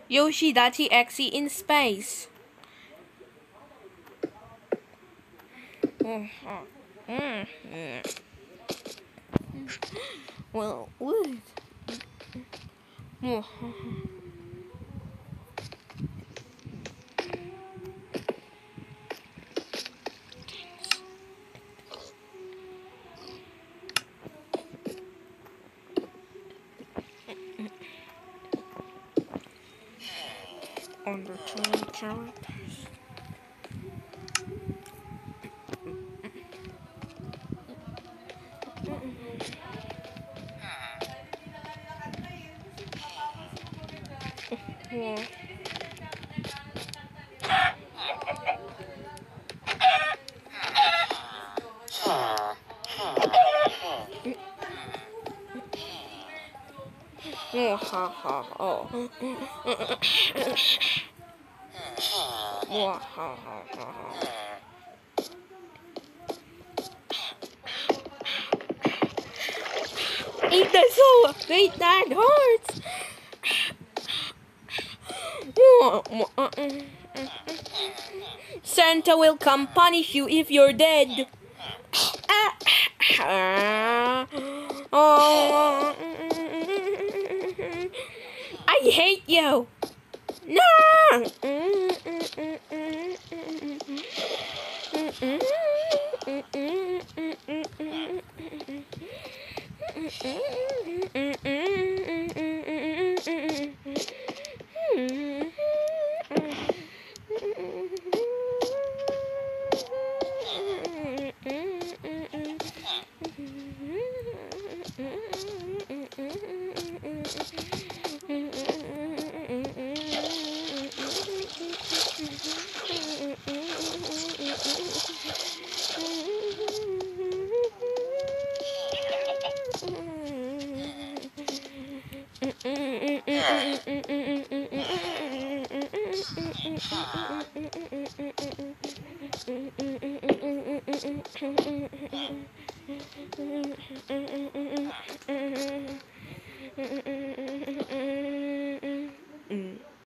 Yoshi.exe in space. Well, what? Under 20 characters. Yeah. Oh, ha ha. Oh. Oh, ha ha ha. Eat the soul. Wait, that hurts. Santa will come punish you if you're dead. Oh, I hate you. No.